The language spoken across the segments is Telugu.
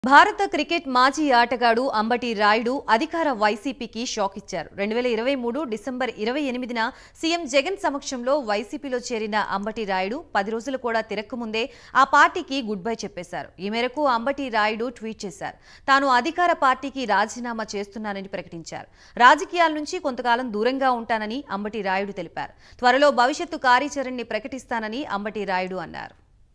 భారత క్రికెట్ మాజీ ఆటగాడు అంబటి రాయుడు అధికార వైసీపీకి షాక్ ఇచ్చారు. 2023 డిసెంబర్ 28న సీఎం జగన్ సమక్షంలో వైసీపీలో చేరిన అంబటి రాయుడు 10 రోజులు కూడా తిరక్కముందే ఆ పార్టీకి గుడ్ బై చెప్పేశారు. ఈ మేరకు అంబటి రాయుడు ట్వీట్ చేశారు. తాను అధికార పార్టీకి రాజీనామా చేస్తున్నానని ప్రకటించారు. రాజకీయాల నుంచి కొంతకాలం దూరంగా ఉంటానని అంబటి రాయుడు తెలిపారు. త్వరలో భవిష్యత్తు కార్యాచరణని ప్రకటిస్తానని అంబటి రాయుడు అన్నారు.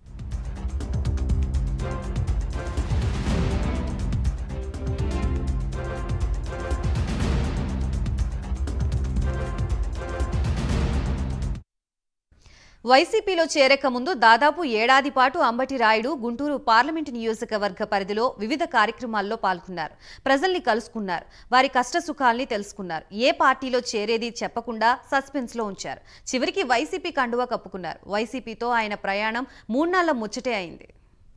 వైసీపీలో చేరక ముందు దాదాపు ఏడాది పాటు అంబటి రాయుడు గుంటూరు పార్లమెంటు నియోజకవర్గ పరిధిలో వివిధ కార్యక్రమాల్లో పాల్గొన్నారు. ప్రజల్ని కలుసుకున్నారు. వారి కష్టసుఖాల్ని తెలుసుకున్నారు. ఏ పార్టీలో చేరేది చెప్పకుండా సస్పెన్స్ లో ఉంచారు. చివరికి వైసీపీ కండువా కప్పుకున్నారు. వైసీపీతో ఆయన ప్రయాణం 3 నెలల ముచ్చటే అయింది.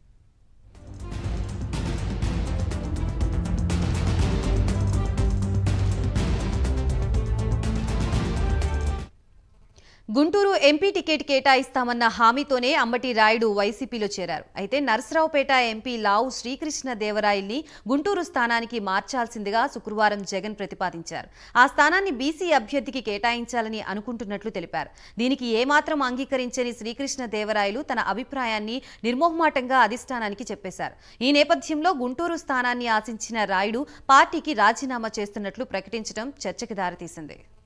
గుంటూరు ఎంపీ టికెట్ కేటాయిస్తామన్న హామీతోనే అంబటి రాయుడు వైసీపీలో చేరారు. అయితే నరసరావుపేట ఎంపీ లావు శ్రీకృష్ణ దేవరాయల్ని గుంటూరు స్థానానికి మార్చాల్సిందిగా శుక్రవారం జగన్ ప్రతిపాదించారు. ఆ స్థానాన్ని బీసీ అభ్యర్థికి కేటాయించాలని అనుకుంటున్నట్లు తెలిపారు. దీనికి ఏమాత్రం అంగీకరించని శ్రీకృష్ణ దేవరాయలు తన అభిప్రాయాన్ని నిర్మోహమాటంగా అధిష్టానానికి చెప్పేశారు. ఈ నేపథ్యంలో గుంటూరు స్థానాన్ని ఆశించిన రాయుడు పార్టీకి రాజీనామా చేస్తున్నట్లు ప్రకటించడం చర్చకు దారితీసింది.